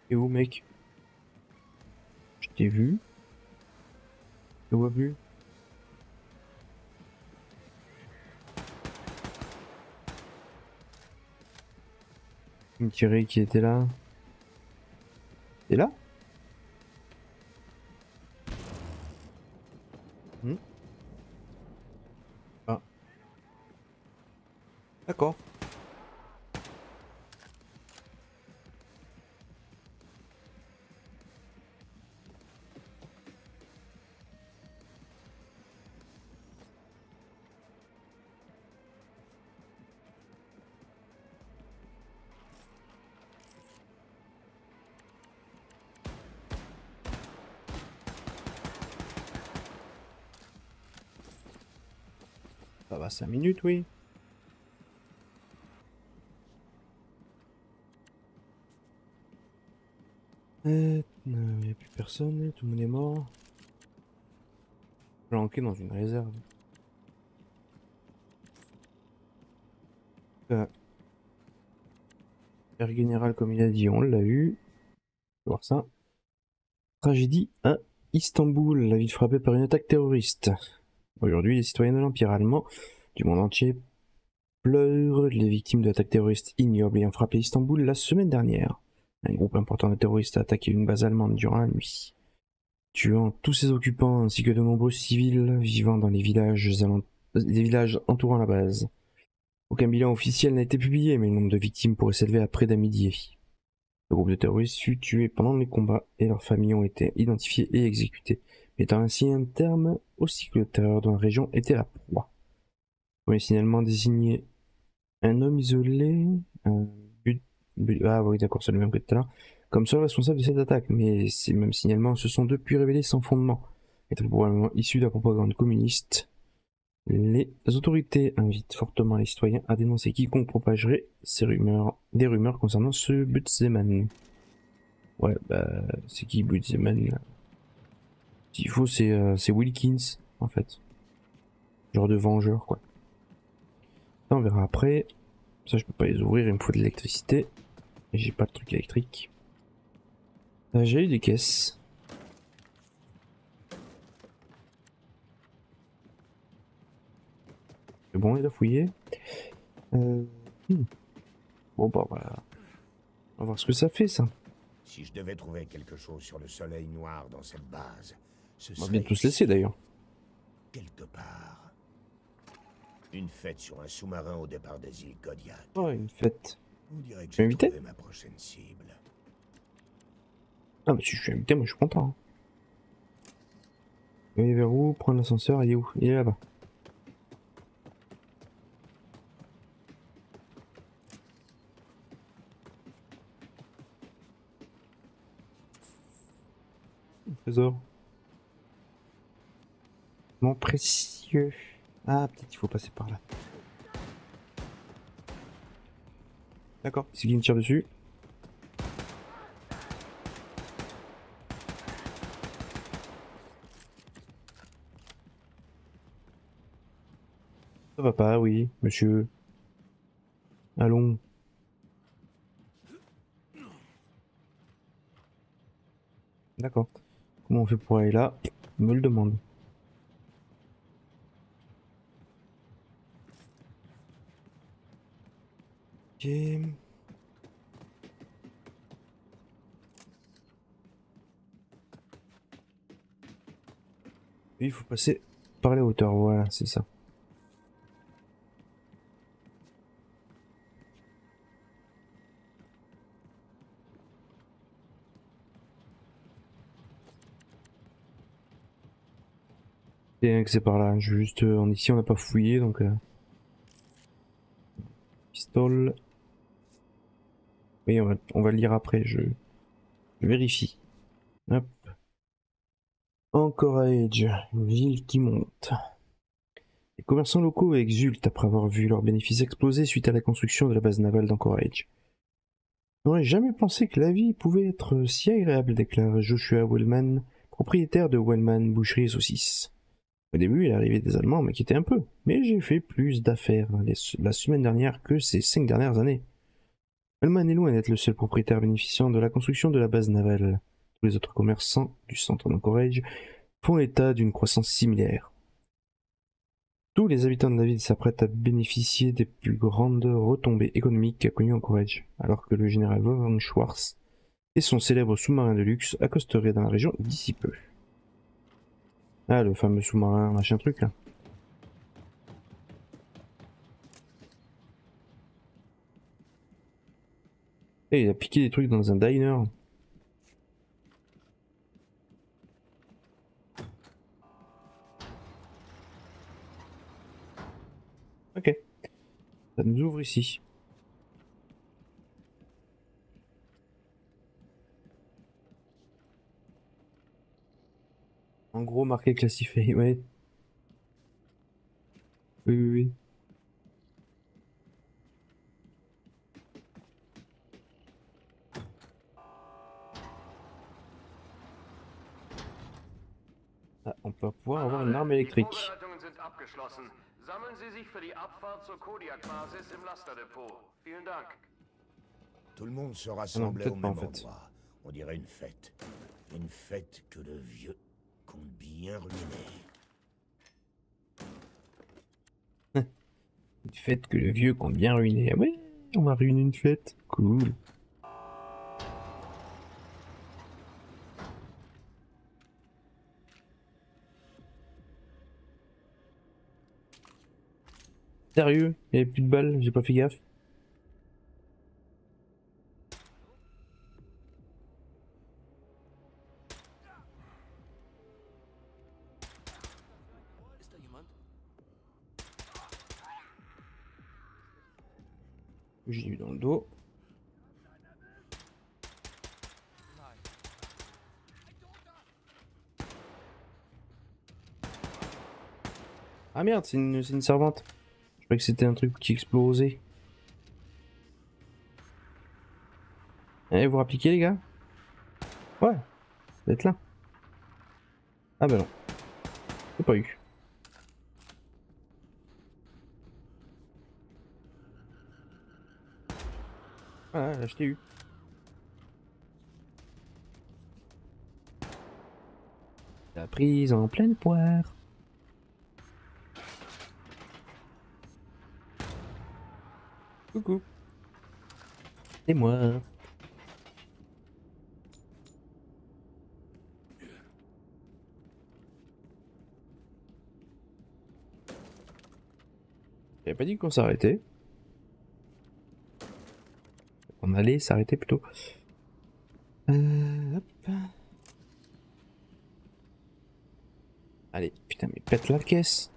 Et où, mec? Je t'ai vu. Je le vois plus. Il me tirait qui était là. Et là? Ah. D'accord. Ça va 5 minutes, oui. Il n'y a plus personne, tout le monde est mort. Planqué dans une réserve. Père général, comme il a dit, on l'a eu. On va voir ça. Tragédie à Istanbul, la ville frappée par une attaque terroriste. Aujourd'hui, les citoyens de l'Empire allemand du monde entier pleurent les victimes de l'attaque terroriste ignoble ayant frappé Istanbul la semaine dernière. Un groupe important de terroristes a attaqué une base allemande durant la nuit, tuant tous ses occupants ainsi que de nombreux civils vivant dans les villages entourant la base. Aucun bilan officiel n'a été publié, mais le nombre de victimes pourrait s'élever à près d'un millier. Le groupe de terroristes fut tué pendant les combats et leurs familles ont été identifiées et exécutées, mettant ainsi un terme au cycle de terreur dont la région était la proie. Le premier signalement désignait un homme isolé, ah oui d'accord, c'est le même que tout à l'heure, comme seul responsable de cette attaque, mais ces mêmes signalements se sont depuis révélés sans fondement, étant probablement issus de la propagande communiste. Les autorités invitent fortement les citoyens à dénoncer quiconque propagerait des rumeurs concernant ce Butzemann. Ouais, bah, c'est qui Butzemann là? S'il faut, c'est Wilkins, en fait. Genre de vengeur, quoi. Ça, on verra après. Ça, je peux pas les ouvrir, il me faut de l'électricité. Et j'ai pas de truc électrique. J'ai eu des caisses. C'est bon, il a fouillé. Bon, bah voilà. On va voir ce que ça fait, ça. Si je devais trouver quelque chose sur le soleil noir dans cette base, ce On va serait bientôt se laisser, d'ailleurs. quelque part. Une fête sur un sous-marin au départ des îles Kodiak. Oh, une fête. On dirait que Tu es j'ai invité? trouvé ma prochaine cible. Ah bah si je suis invité, moi je suis content. Vous allez vers où? Prendre l'ascenseur, il est où? Il est là-bas. Trésor. Mon précieux. Ah, peut-être il faut passer par là. D'accord, c'est qui me tire dessus? Ça va pas, oui, monsieur. Allons. D'accord. Comment on fait pour aller là? Je me le demande. Ok. Oui, il faut passer par les hauteurs, voilà, c'est ça. Et que c'est par là, juste ici on n'a pas fouillé donc pistole. Oui, on va le lire après, je vérifie. Hop. Anchorage, une ville qui monte. Les commerçants locaux exultent après avoir vu leurs bénéfices exploser suite à la construction de la base navale d'Anchorage. Je n'aurais jamais pensé que la vie pouvait être si agréable, déclare Joshua Wellman, propriétaire de Wellman Boucherie et Saucisses. Au début, l'arrivée des Allemands m'inquiétait un peu, mais j'ai fait plus d'affaires la semaine dernière que ces 5 dernières années. Allman est loin d'être le seul propriétaire bénéficiant de la construction de la base navale. Tous les autres commerçants du centre d'Anchorage font état d'une croissance similaire. Tous les habitants de la ville s'apprêtent à bénéficier des plus grandes retombées économiques qu'a connues Anchorage, alors que le général Wolfgang Schwartz et son célèbre sous-marin de luxe accosteraient dans la région d'ici peu. Ah, le fameux sous-marin machin truc là. Et il a piqué des trucs dans un diner. Ok. Ça nous ouvre ici. En gros, marqué classifié, ouais. Oui, oui, oui. Ah, on peut pouvoir avoir une arme électrique. Die Vorbereitungen sind abgeschlossen. Sammeln Sie sich für die Abfahrt zur Kodiak-Basis im Lasterdepot. Vielen Dank. Tout le monde se rassemblait peut-être au pas, même en fait. endroit. On dirait une fête. Une fête que le vieux compte bien ruiner. Une fête que le vieux compte bien ruiner. Ah ouais, on va ruiner une fête. Cool. Sérieux? Il n'y avait plus de balles, j'ai pas fait gaffe. J'ai eu dans le dos. Ah merde, c'est une servante. Je croyais que c'était un truc qui explosait. Allez, vous rappliquez les gars? Ouais, vous êtes là. Ah bah non. J'ai pas eu. Ah là, je t'ai eu. La prise en pleine poire. Coucou. C'est moi. J'avais pas dit qu'on s'arrêtait. On allait s'arrêter plutôt. Hop. Allez, putain, mais pète la caisse.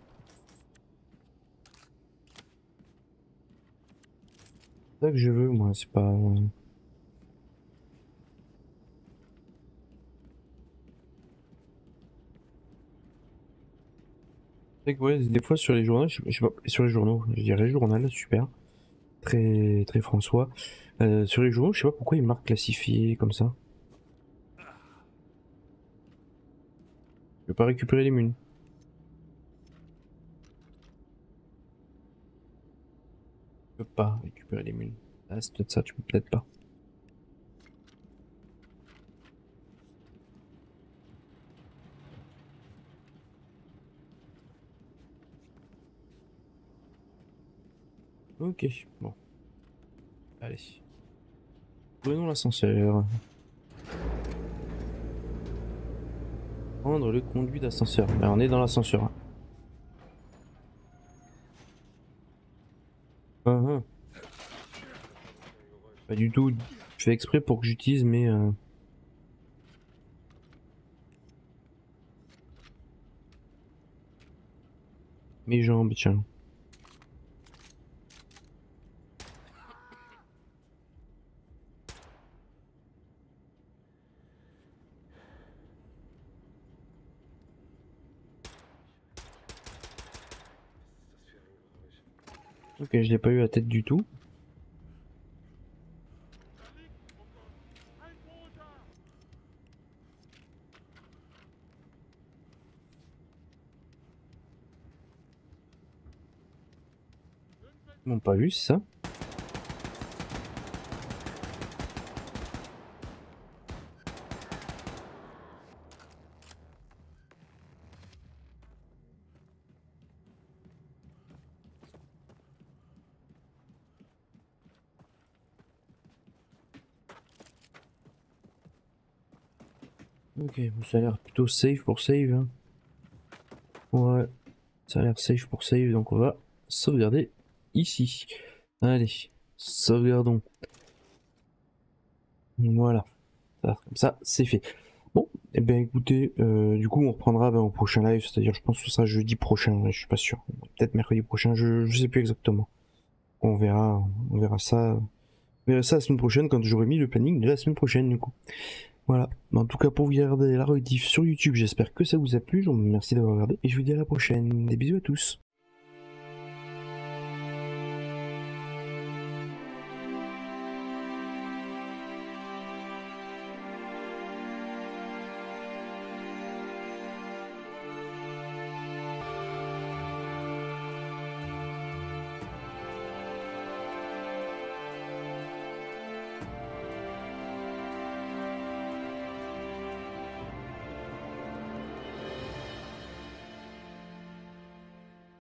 C'est ça que je veux, moi, c'est pas... C'est que ouais, des fois sur les journaux, je sais pas, sur les journaux, je dirais journal, super. Très, très François. Sur les journaux, je sais pas pourquoi ils marquent classifié comme ça. Je peux pas récupérer les munes. Je peux pas récupérer les munes. Ah, c'est peut-être ça, tu peux peut-être pas. Ok, bon. Allez. Prenons l'ascenseur. Prendre le conduit d'ascenseur. Là, on est dans l'ascenseur. Pas du tout. Je fais exprès pour que j'utilise mes jambes, tiens. Ok, je l'ai pas eu à tête du tout. Ils m'ont pas vu, c'est ça? Ok, ça a l'air plutôt safe pour save. Hein. Ouais, ça a l'air safe pour save, donc on va sauvegarder ici. Allez, sauvegardons. Voilà, comme ça c'est fait. Bon, et bien écoutez, du coup on reprendra au prochain live, c'est-à-dire je pense que ce sera jeudi prochain, je suis pas sûr. Peut-être mercredi prochain, je sais plus exactement. On verra ça. On verra ça la semaine prochaine quand j'aurai mis le planning de la semaine prochaine du coup. Voilà, en tout cas pour vous regarder la rediff sur YouTube, j'espère que ça vous a plu, je vous remercie d'avoir regardé et je vous dis à la prochaine. Des bisous à tous.